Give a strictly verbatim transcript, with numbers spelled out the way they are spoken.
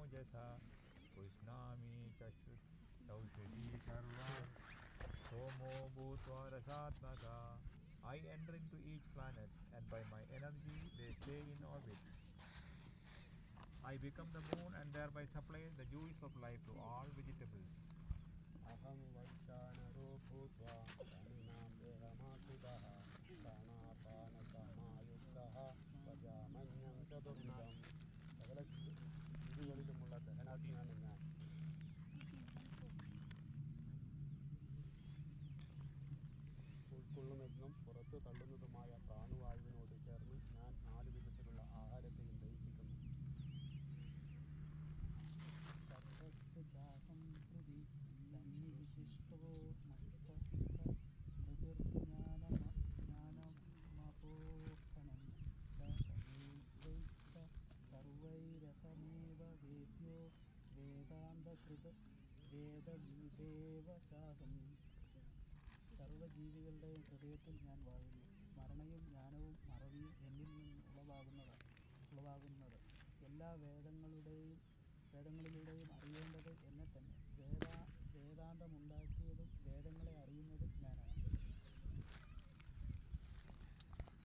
जसा पुष्णामि चौषधी सर्वा सोमो भूत्वा रसात्मका. I enter into each planet, and by my energy they stay in orbit. I become the moon and thereby supply the juice of life to all vegetables. Aham vaishanaro bhutva praninam dehamasudah pranapana samayuktaha vajamanyam chadurnam. സകല ജീവികളിലുമുള്ള ദഹനാഗ്നിയാണ് ഞാൻ. ഉൾക്കൊള്ളുന്നതും പുറത്തു തള്ളുന്നതുമായ പ്രാണവായുവിനോട് ചേർന്ന് ഞാൻ നാല് വിധത്തിലുള്ള ആഹാരത്തെയും ദഹിപ്പിക്കുന്നു. സർവസ്വജാതം ഹൃദി സന്നിവിശിഷ്ടോ മജ്ഞാനമപോഹനം സർവൈരഹമേവ വേദ്യോ വേദാന്തകൃത വേദവിദേവ ചാഹം. സർവ്വജീവികളുടെയും ഹൃദയത്തിൽ ഞാൻ വാഴുന്നു. സ്മരണയും ജ്ഞാനവും മറവിയും എന്നിൽ നിന്ന് ഉളവാകുന്നതാണ് ഉളവാകുന്നത് എല്ലാ വേദങ്ങളുടെയും വേദങ്ങളിലൂടെയും അറിയേണ്ടത് എന്നെ തന്നെ.